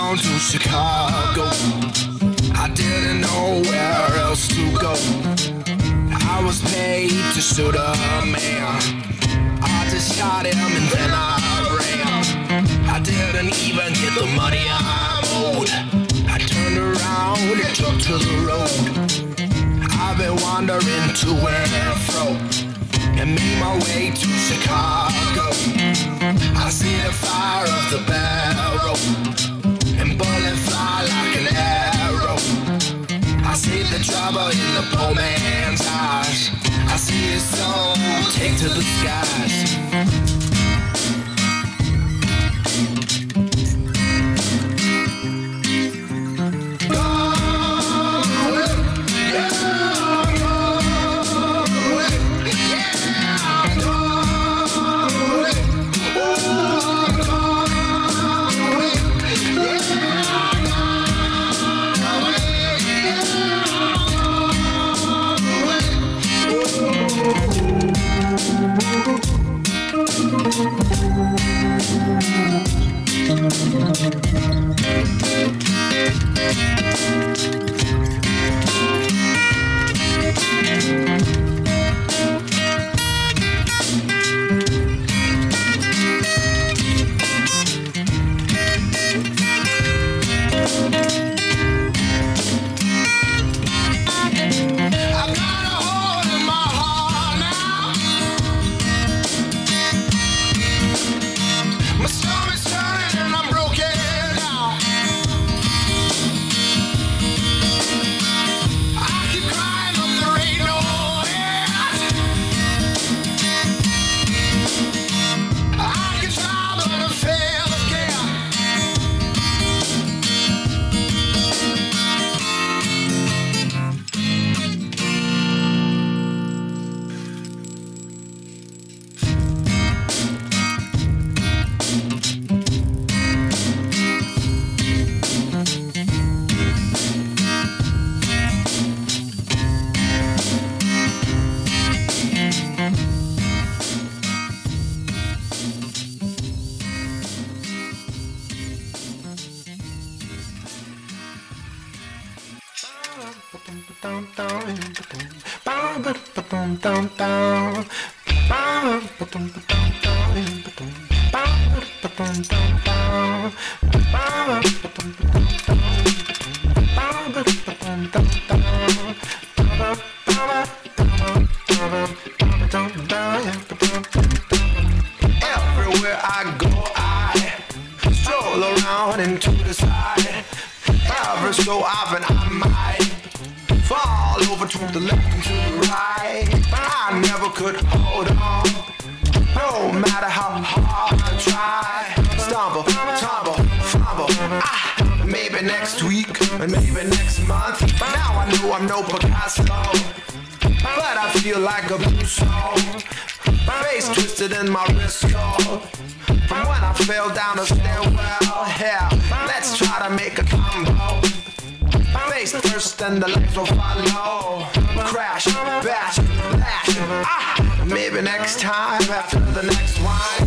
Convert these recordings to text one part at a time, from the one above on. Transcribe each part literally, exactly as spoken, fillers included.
down to Chicago. I didn't know where else to go. I was paid to shoot a man. I just shot him and then I ran. I didn't even get the money I owed. I turned around and took to the road. I've been wandering to and fro and made my way to Chicago. I see the fire of the barrel and bullets fly like an arrow. I see the trouble in the poor man's eyes. I see his soul take to the skies. Everywhere I go, I stroll around into the side. Ever so often I might fall over to the left and to the right. I never could hold on, no matter how hard I try. Stumble, tumble, fumble. Ah, maybe next week, and maybe next month. Now I know I'm no Picasso, but I feel like a blue soul. Face twisted in my wrist cold from when I fell down the stairwell. Hell, let's try to make a combo. Face first and the legs will follow. Crash, bash, lash. Ah, maybe next time after the next wine.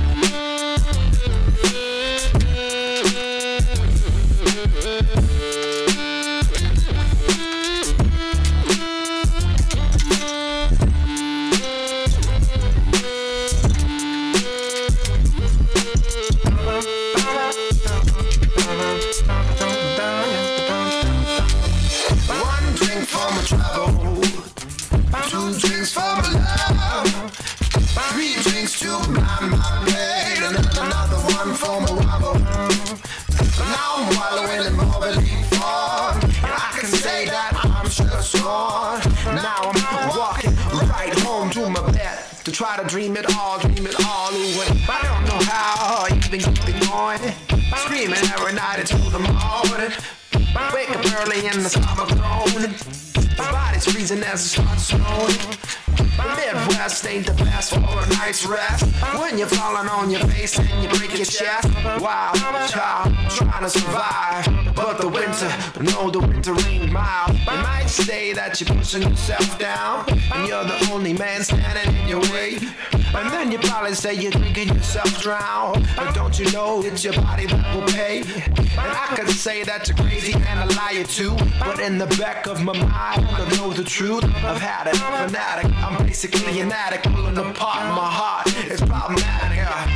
One drink for my trouble, two drinks for my love, three drinks to blind my pain, and another one for my wobble. Now I'm wallowing in morbidly fun, and I can say that I'm just gone. Now I'm walking right home to my bed to try to dream it all, dream it all away. I don't know how I even keep it going, screaming every night until the morning. Wake up early in the summer groaning. My body's freezing as it starts snowing. The Midwest ain't the best for a night's rest when you're falling on your face and you break your chest. Wild child trying to survive, but the winter, no, the winter ain't mild. You might say that you're pushing yourself down and you're the only man standing in your way, and then you probably say you're drinking yourself drown. But don't you know it's your body that will pay? And I say that you're crazy and a liar too, but in the back of my mind I know the truth. I've had it, fanatic, I'm basically an addict, pulling apart my heart. It's problematic.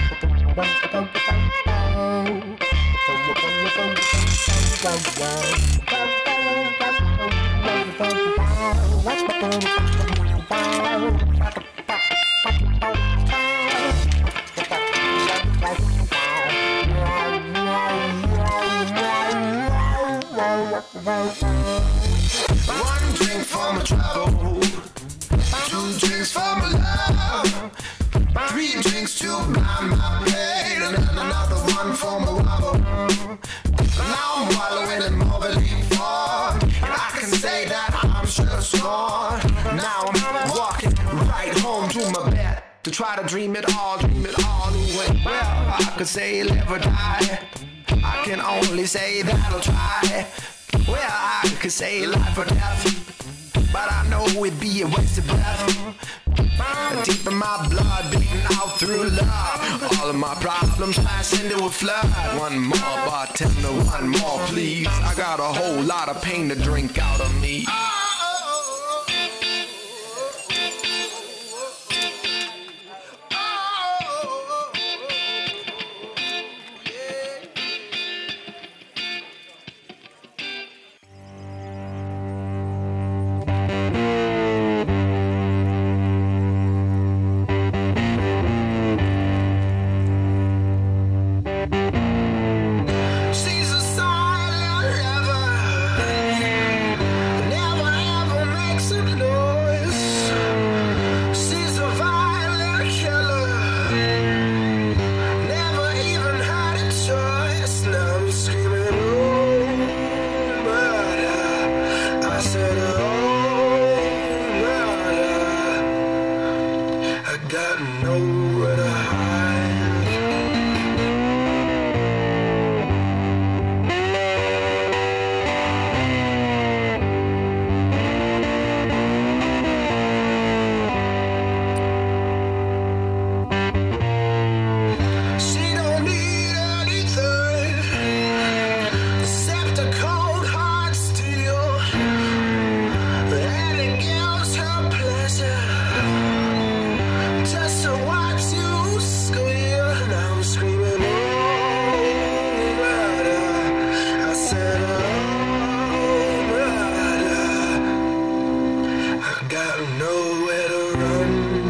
One drink for my trouble, two drinks for my love, three drinks to blind my pain, and then another one for my wobble. Now I'm wallowing in more belief fog, and I can say that I'm sure scorned. Now I'm walking right home to my bed to try to dream it all, dream it all away. Well, I could say live or die, I can only say that I'll try. Well, I could say life or death, but I know it'd be a waste of breath. Deep in my blood, beating out through love, all of my problems pass into a flood. One more, bartender, one more, please. I got a whole lot of pain to drink out of me. Got nowhere to hide. She don't need anything except a cold hard steel, and it gives her pleasure just to watch you squeal. And I'm screaming, oh, murder. I said, oh, murder. I got nowhere to run.